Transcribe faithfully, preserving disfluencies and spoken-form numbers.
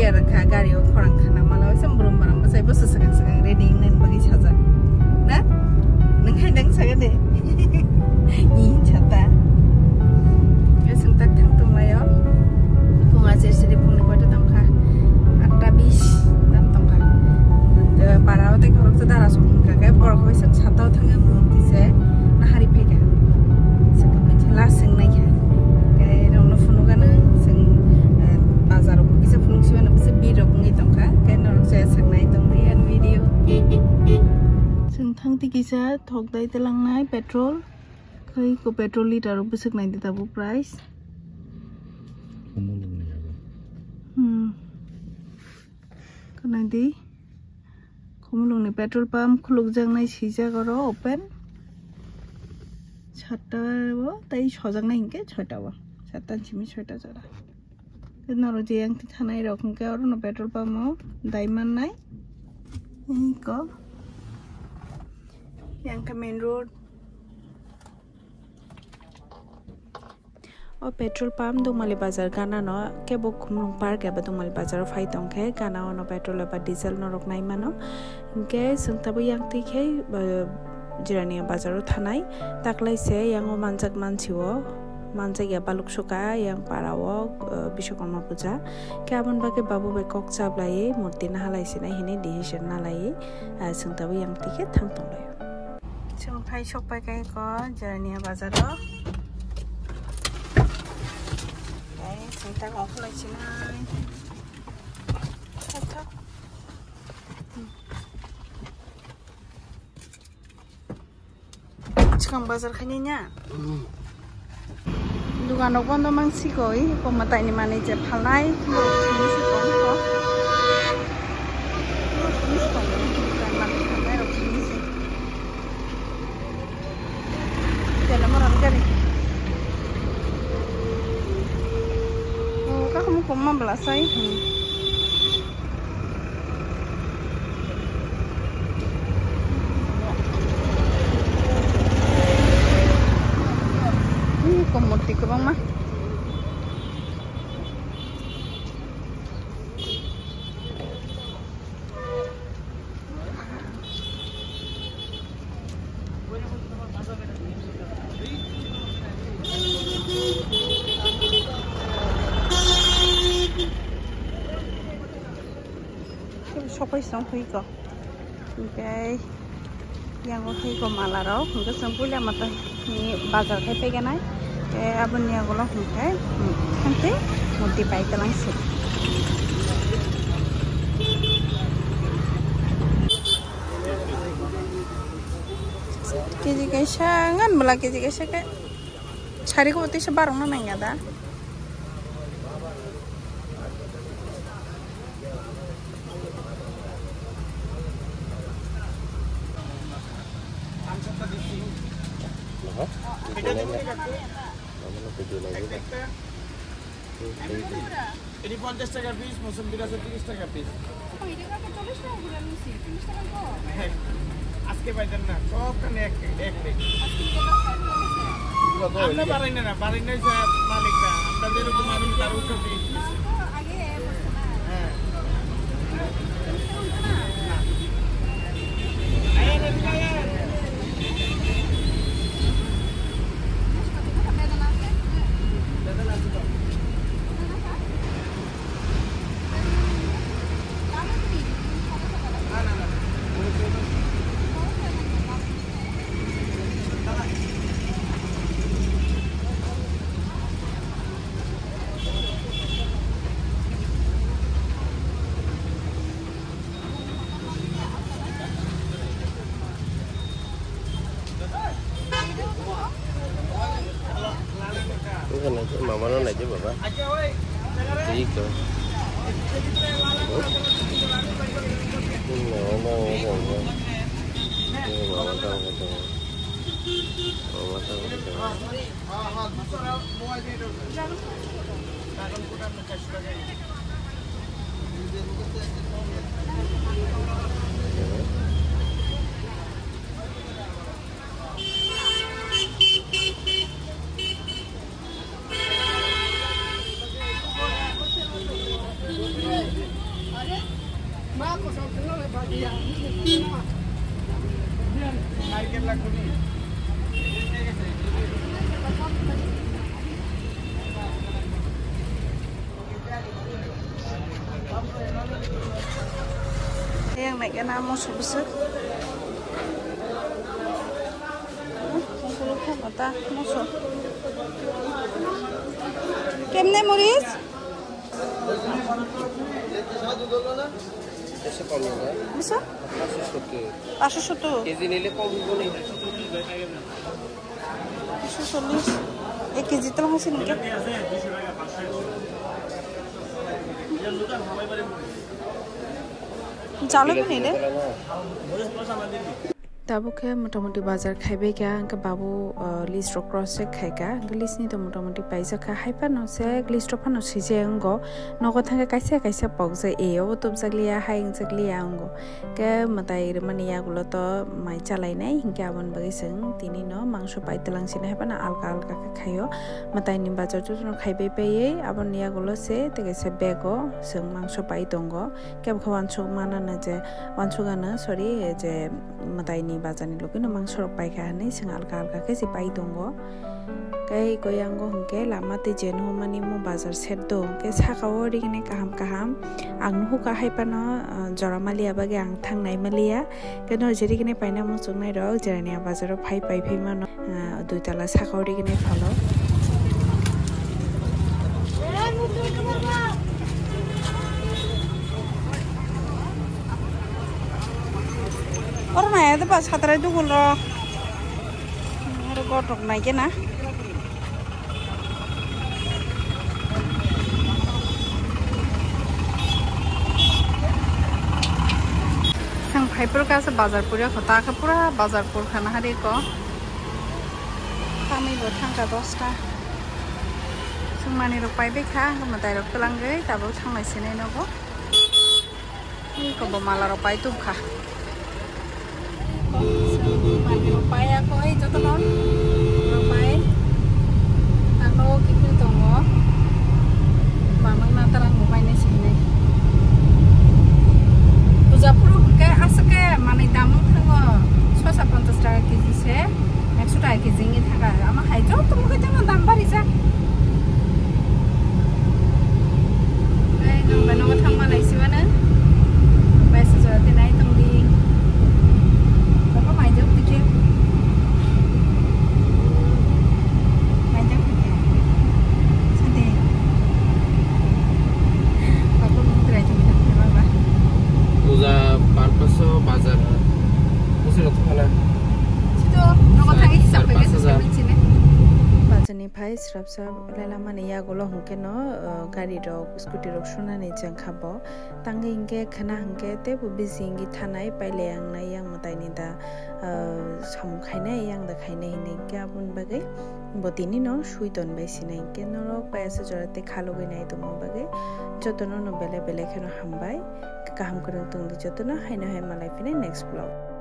clear kha gari o khorang khana mala sam brum baram basai bus sakang sakang ready nen bagi chaja na nang hai dang saga de ni chata esung tak thang tung layo punga se se de pung ko ta tam kha atta bis tam tam kha para o te khorok ta dara sung ka ka por ko sam chata thang am ti se na hari phega sakam ne chela sing nai kha ke no no phunu ga na sing bazar ko bisa phunu si na bisa bi rok ngai tam kha ke no se sak nai tam ri an video sung thang ti kisa thok dai te lang nai petrol kai ko petrol liter busuk nai dita bu price hmm kana di khomulung ni petrol pump khuluk jang nai sija garo open chata bo tai sojang nai ke chota bo satan chimi chota jara noro je yang ti thanai rokhum ke aro no petrol pump mo daiman nai ni ko yang ke main road o petrol pump do mali bazar kana no ke bo khumlung park eba do mali bazar phai tong khe kana no petrol eba diesel no rok nai mano ke sung tabu yang ti khe jirania bazar thanai taklai se yang o manjak manchiwo manjak ya baluk soka yang parawo bishokarma puja ke amon ba ke babu be kok chablai murti na halai sinai hine decision na lai sung tabu yang ti khe thang tong lai sung phai sok pai kai ko jirania bazar ro ta có lại chín hai thấp thấp sekarang bazar kayaknya nya dugaan aku ando mangsi koi pemata ini mana je palai ini sih kon ko ini sih kon kan mati kan ayo ini sih jalan orang kali kamu koma belasai ini komoti ke bang mah sopai sang hui ko okay yang hui ko mala ro hungka sampulya mata ni bazar khai pe ganai e abun ya golo hungka khante moti pai talang se keji kaisa ngan bala keji kaisa ke chari ko ti se barong na nang ada ini পঞ্চাশ টাকা piece মৌসুমী আছে তিরিশ টাকা piece আজকে পাইতেন না সবখানে এক এক আমরা পারেন না পারেন না মালিকরা আমরা যেরকম আমি তার উঠে হ্যাঁ mama nó này chứ bà chỉ cơ nó nó nó mama tahu betul mama tahu betul नांनाय गैया ना मोसौबोसो mata moso kemne moris ऐसे कम होगा bisa पाँच सौ पाँच सौ केजी नीले कम होगा पाँच सौ चालीस एक केजी तो हासिल नहीं चालू भी नहीं ले Tabu ke motamoti bazar khaibe kya angka babu list ro cross check khaika list ni to motamoti paisa kha haipa no se list ro phano sije ango nogo thanga kaisa kaisa pokje e o tub jaglia haing jaglia ango ke matai mania gulo to mai chalai nai hingke abon bagi seng tini no mangso pai telang sine haipa na alka alka ka khayo matai ni bazar tu no khaibe peye abon nia gulo se tege se bego seng mangso pai tongo ke bhawan chuk mana na je wanchugana sorry je matai ni bazani loki no mangso pai kha nei sing alka alka ke si pai dongo kai goyango hungke lamate jen ho mani mo bazar set do ke saka ori ne kaham kaham ang hu ka hai pano jora malia bage ang thang nai malia ke no jeri ne paina mo chung nai ro jerania bazar ro phai pai phai ma no dui tala saka ori ne phalo Orang naya tu pas khatara itu kulo, ada kotor naik na. Sang Bhaipur ka se bazar pura khota ka pura bazar pur khana hari ko. Kami botang ka dosta. Sang mani rok pai bekha, kamatai rok tulang gai, tabu sang mai sini nogo. Ini ko bomala rok pai tu kha. Mani rupai ako ay joto non rupai ano kikil tongo bamang natarang rupai na sini Bujapuru ke asake mani damung thango six fifty taka keji se one hundred taka keji ngi thaka ama hai jo to muke jano dam bari ja ai no bano thang ma laisi bana baisa jorate nai tongdi bazar musuh tu mana? Situ, nogo tangi hisap pakai sesuatu sini. Bazar ni pai serap serap lala mana ya golo hongke no gari rok, scooter rok suna ni jang khabo. Tangi hingke khana hingke te bu busy hingi thanai pai leyang na yang matai ni da samu khaina yang da khaina hini ke abun bagai. Botini no shui ton bai sinai ke no rok pai ase jorate khalo gai nai to mo bagai. Jotono no bele bele khano hambai. Kaham kurang tung di jotono hai no hai malai pine next vlog.